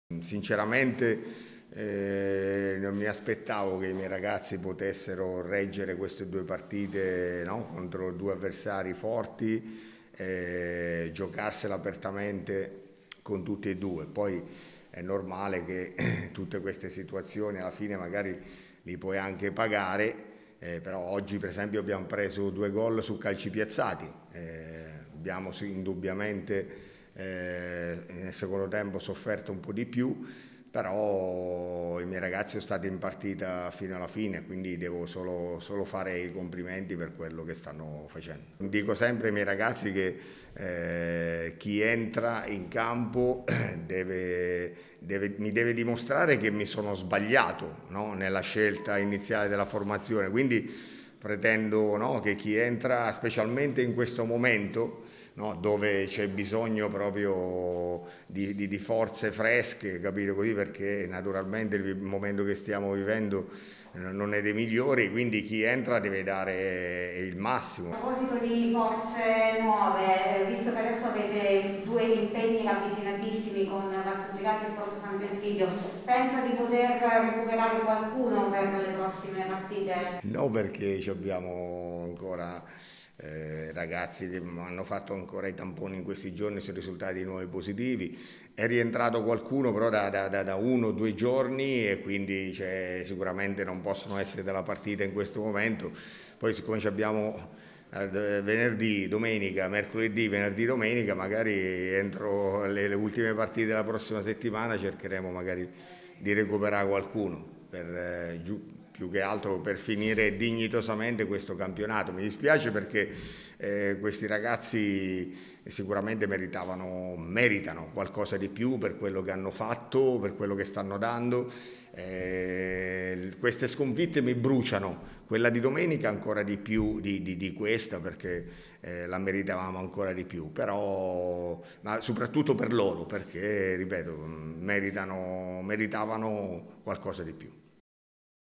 Sinceramente non mi aspettavo che i miei ragazzi potessero reggere queste due partite, no? Contro due avversari forti, giocarsela apertamente con tutti e due. Poi è normale che tutte queste situazioni alla fine magari li puoi anche pagare, però oggi per esempio abbiamo preso due gol su calci piazzati, abbiamo indubbiamente nel secondo tempo sofferto un po' di più, però i miei ragazzi sono stati in partita fino alla fine, quindi devo solo fare i complimenti per quello che stanno facendo. Dico sempre ai miei ragazzi che chi entra in campo mi deve dimostrare che mi sono sbagliato, no? Nella scelta iniziale della formazione, quindi pretendo, no, che chi entra, specialmente in questo momento, no, dove c'è bisogno proprio di forze fresche, capire così, perché naturalmente il momento che stiamo vivendo non è dei migliori, quindi chi entra deve dare il massimo. A proposito di forze nuove, visto che adesso avete due impegni ravvicinatissimi con Vasto Girardi e Porto Sant'Elpidio, pensa di poter recuperare qualcuno per le prossime partite? No, perché abbiamo ancora ragazzi che hanno fatto ancora i tamponi in questi giorni, sono risultati nuovi positivi. È rientrato qualcuno però da 1 o 2 giorni e quindi sicuramente non possono essere della partita in questo momento. Poi siccome abbiamo venerdì, domenica, mercoledì, venerdì, domenica, magari entro le ultime partite della prossima settimana cercheremo magari di recuperare qualcuno più che altro per finire dignitosamente questo campionato. Mi dispiace perché questi ragazzi sicuramente meritano qualcosa di più per quello che hanno fatto, per quello che stanno dando. Queste sconfitte mi bruciano, quella di domenica ancora di più di questa perché la meritavamo ancora di più, però ma soprattutto per loro perché, ripeto, meritavano qualcosa di più.